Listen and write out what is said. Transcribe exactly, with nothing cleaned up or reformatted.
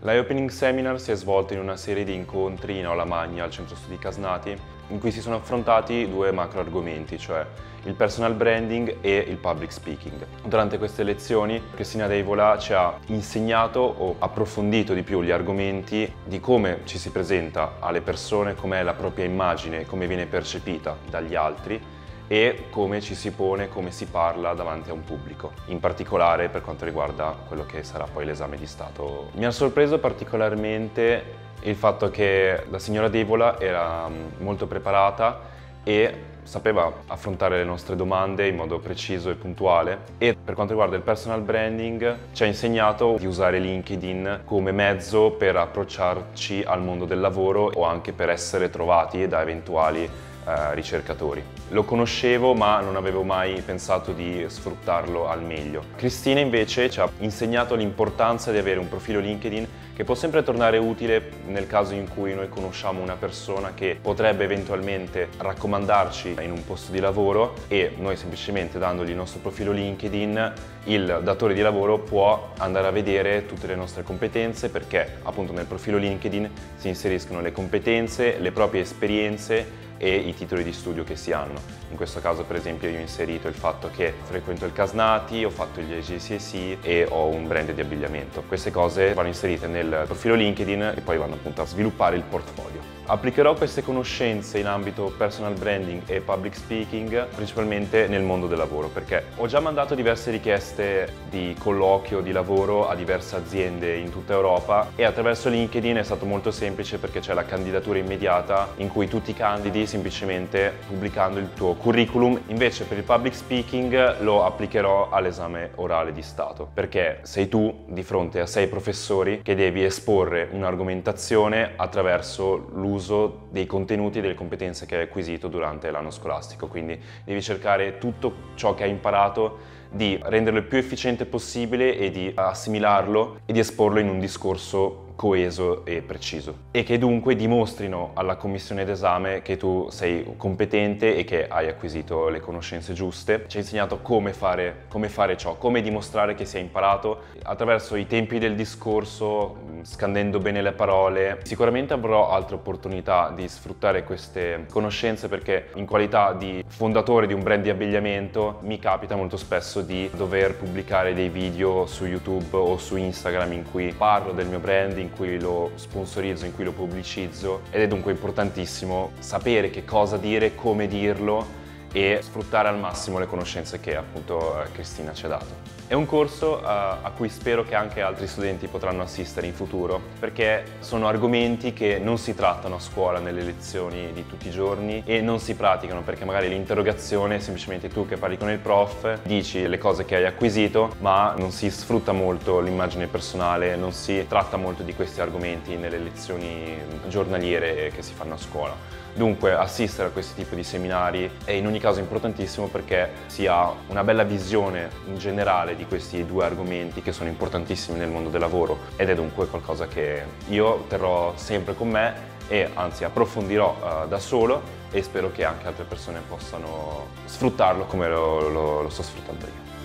L'Eye Opening Seminar si è svolto in una serie di incontri in Aula Magna al Centro Studi Casnati, in cui si sono affrontati due macro argomenti, cioè il personal branding e il public speaking. Durante queste lezioni Cristina Deivola ci ha insegnato o approfondito di più gli argomenti di come ci si presenta alle persone, com'è la propria immagine, come viene percepita dagli altri e come ci si pone, come si parla davanti a un pubblico, in particolare per quanto riguarda quello che sarà poi l'esame di Stato. Mi ha sorpreso particolarmente il fatto che la signora Deivola era molto preparata e sapeva affrontare le nostre domande in modo preciso e puntuale, e per quanto riguarda il personal branding ci ha insegnato di usare LinkedIn come mezzo per approcciarci al mondo del lavoro o anche per essere trovati da eventuali Uh, ricercatori. Lo conoscevo ma non avevo mai pensato di sfruttarlo al meglio. Cristina invece ci ha insegnato l'importanza di avere un profilo LinkedIn che può sempre tornare utile nel caso in cui noi conosciamo una persona che potrebbe eventualmente raccomandarci in un posto di lavoro, e noi semplicemente dandogli il nostro profilo LinkedIn il datore di lavoro può andare a vedere tutte le nostre competenze, perché appunto nel profilo LinkedIn si inseriscono le competenze, le proprie esperienze e i titoli di studio che si hanno. In questo caso per esempio io ho inserito il fatto che frequento il Casnati, ho fatto gli G C S E e ho un brand di abbigliamento. Queste cose vanno inserite nel profilo LinkedIn e poi vanno appunto a sviluppare il portfolio. Applicherò queste conoscenze in ambito personal branding e public speaking principalmente nel mondo del lavoro, perché ho già mandato diverse richieste di colloquio, di lavoro a diverse aziende in tutta Europa, e attraverso LinkedIn è stato molto semplice perché c'è la candidatura immediata in cui tu ti candidi semplicemente pubblicando il tuo curriculum. Invece per il public speaking lo applicherò all'esame orale di Stato, perché sei tu di fronte a sei professori che devi esporre un'argomentazione attraverso l'uso dei contenuti e delle competenze che hai acquisito durante l'anno scolastico, quindi devi cercare tutto ciò che hai imparato di renderlo il più efficiente possibile e di assimilarlo e di esporlo in un discorso coeso e preciso, e che dunque dimostrino alla commissione d'esame che tu sei competente e che hai acquisito le conoscenze giuste. Ci ha insegnato come fare, come fare ciò, come dimostrare che si è imparato attraverso i tempi del discorso, scandendo bene le parole. Sicuramente avrò altre opportunità di sfruttare queste conoscenze, perché in qualità di fondatore di un brand di abbigliamento mi capita molto spesso di dover pubblicare dei video su YouTube o su Instagram in cui parlo del mio brand, in cui lo sponsorizzo, in cui lo pubblicizzo, ed è dunque importantissimo sapere che cosa dire, come dirlo e sfruttare al massimo le conoscenze che appunto Cristina ci ha dato. È un corso uh, a cui spero che anche altri studenti potranno assistere in futuro, perché sono argomenti che non si trattano a scuola nelle lezioni di tutti i giorni e non si praticano, perché magari l'interrogazione è semplicemente tu che parli con il prof, dici le cose che hai acquisito, ma non si sfrutta molto l'immagine personale, non si tratta molto di questi argomenti nelle lezioni giornaliere che si fanno a scuola. Dunque assistere a questo tipo di seminari è in ogni caso importantissimo, perché si ha una bella visione in generale di questi due argomenti che sono importantissimi nel mondo del lavoro, ed è dunque qualcosa che io terrò sempre con me e anzi approfondirò uh, da solo, e spero che anche altre persone possano sfruttarlo come lo, lo, lo sto sfruttando io.